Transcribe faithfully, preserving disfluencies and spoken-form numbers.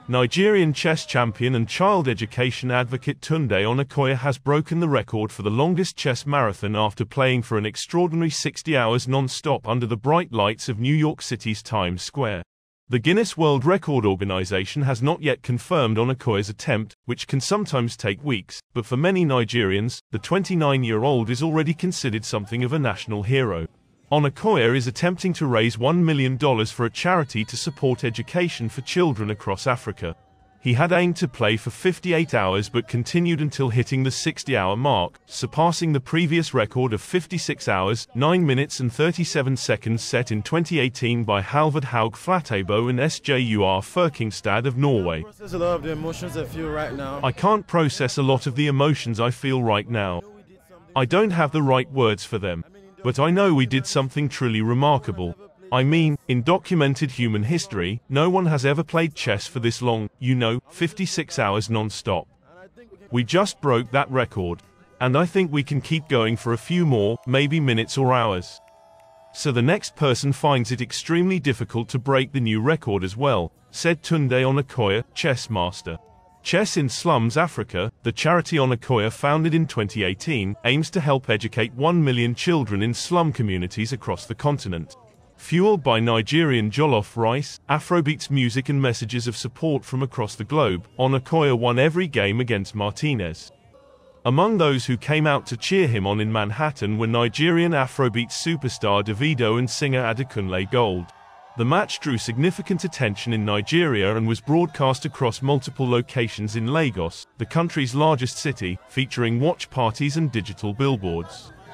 Nigerian chess champion and child education advocate Tunde Onakoya has broken the record for the longest chess marathon after playing for an extraordinary sixty hours non-stop under the bright lights of New York City's Times Square. The Guinness World Record Organization has not yet confirmed Onakoya's attempt, which can sometimes take weeks, but for many Nigerians, the twenty-nine-year-old is already considered something of a national hero. Onakoya is attempting to raise one million dollars for a charity to support education for children across Africa. He had aimed to play for fifty-eight hours but continued until hitting the sixty-hour mark, surpassing the previous record of fifty-six hours, nine minutes and thirty-seven seconds set in twenty eighteen by Halvard Haug Flatebo and S J U R Furkingstad of Norway. Process a lot of the emotions I feel right now. I can't process a lot of the emotions I feel right now. I don't have the right words for them. But I know we did something truly remarkable. I mean, in documented human history, no one has ever played chess for this long, you know, fifty-six hours non-stop. We just broke that record. And I think we can keep going for a few more, maybe minutes or hours. So the next person finds it extremely difficult to break the new record as well, said Tunde Onakoya, chess master. Chess in Slums Africa, the charity Onakoya founded in twenty eighteen, aims to help educate one million children in slum communities across the continent. Fueled by Nigerian jollof rice, Afrobeats music and messages of support from across the globe, Onakoya won every game against Martinez. Among those who came out to cheer him on in Manhattan were Nigerian Afrobeats superstar Davido and singer Adekunle Gold. The match drew significant attention in Nigeria and was broadcast across multiple locations in Lagos, the country's largest city, featuring watch parties and digital billboards.